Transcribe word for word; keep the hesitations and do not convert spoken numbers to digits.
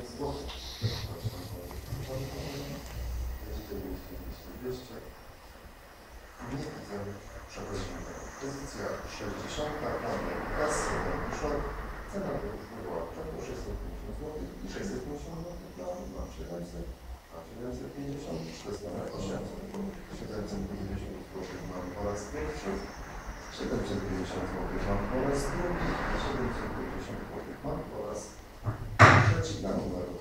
tysięcy złotych. dwieście. Nie widzę. Przechodzimy do pozycja sześćdziesiąta. Gaz jeden. Cena to już była około sześćset pięćdziesiąt złotych i sześćset pięćdziesiąt złotych dla siedemset, a siedemset pięćdziesiąt, to jest na siedemset pięćdziesiąt złotych mam po raz pierwszy, siedemset pięćdziesiąt złotych mam po raz drugi, siedemset pięćdziesiąt złotych mam po raz trzeci na numer